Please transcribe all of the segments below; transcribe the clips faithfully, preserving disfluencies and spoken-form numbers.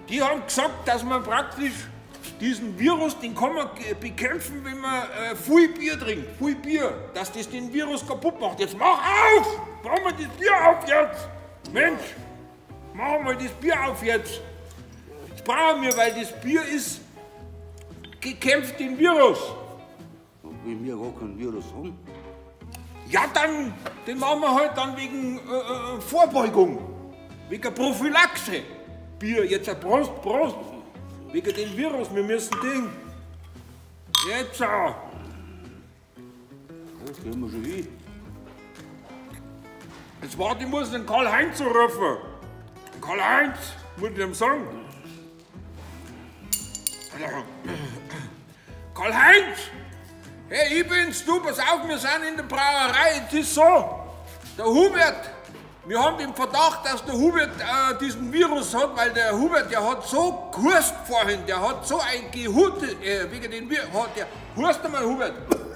die haben gesagt, dass man praktisch diesen Virus, den kann man bekämpfen, wenn man äh, viel Bier trinkt, viel Bier, dass das den Virus kaputt macht. Jetzt mach auf! Mach mal das Bier auf jetzt! Mensch, mach mal das Bier auf jetzt! Das brauchen wir, weil das Bier ist gekämpft den Virus. Wenn wir gar keinen Virus haben? Ja, dann, den machen wir halt dann wegen äh, Vorbeugung, wegen Prophylaxe. Bier, jetzt ein Prost, Prost, wegen dem Virus, wir müssen Ding. Jetzt auch. Das gehen wir schon hin. Jetzt warte, ich muss den Karl-Heinz rufen. Karl-Heinz, muss ich ihm sagen. Karl-Heinz! Hey, ich bin's, du, pass auf, wir sind in der Brauerei. Es ist so, der Hubert, wir haben den Verdacht, dass der Hubert äh, diesen Virus hat, weil der Hubert, der hat so gehust vorhin, der hat so ein Gehut, äh, wegen den Virus, hat der, hörst du mal, Hubert?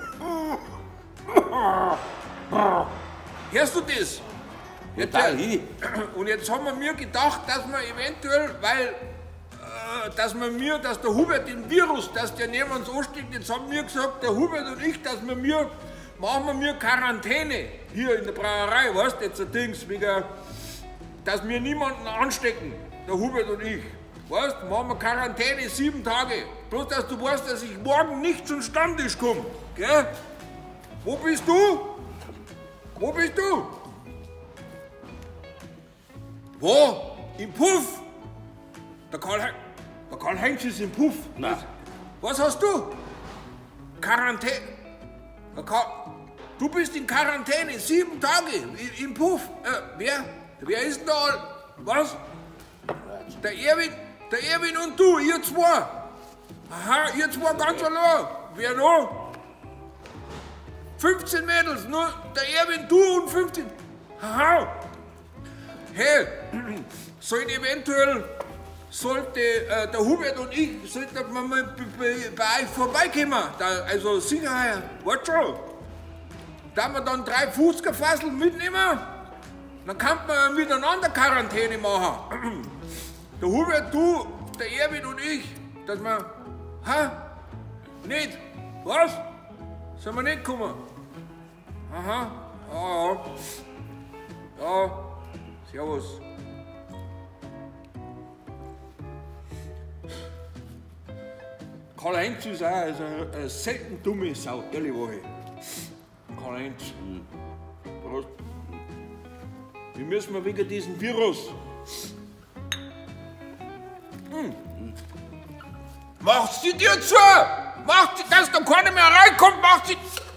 Hörst du das? Jetzt, äh, und jetzt haben wir mir gedacht, dass wir eventuell, weil dass wir mir, dass der Hubert den Virus, dass der neben uns ansteckt, jetzt haben wir gesagt, der Hubert und ich, dass wir mir, machen wir mir Quarantäne hier in der Brauerei, weißt du, jetzt ein Dings, wegen, dass wir niemanden anstecken, der Hubert und ich, weißt du, machen wir Quarantäne sieben Tage, bloß dass du weißt, dass ich morgen nicht zum Stammtisch komme, gell? Wo bist du? Wo bist du? Wo? Im Puff? Der Karl-Heinz der Karl ist im Puff. Nein. Was hast du? Quarantäne. Du bist in Quarantäne, sieben Tage im Puff. Äh, wer? Wer ist denn da? Was? Der Erwin, der Erwin und du, ihr zwei. Aha, ihr zwei ganz allein. Wer noch? fünfzehn Mädels, nur der Erwin, du und fünfzehn. Aha. Hey, sollen eventuell sollte äh, der Hubert und ich, sollten wir mal bei euch vorbeikommen, da, also Sicherheit, warte schon, da wir dann drei Fußgefasseln mitnehmen, dann kann man miteinander Quarantäne machen. Der Hubert, du, der Erwin und ich, dass wir, ha, nicht, was? Sollen wir nicht kommen? Aha, ja, ja, ja, servus. Karl-Heinz ist auch also eine selten dumme Sau, ehrlich Woche. Karl-Heinz. Prost. Wie müssen wir wegen diesem Virus? Hm. Macht sie dir zu! Macht sie, dass da keiner mehr reinkommt, macht sie.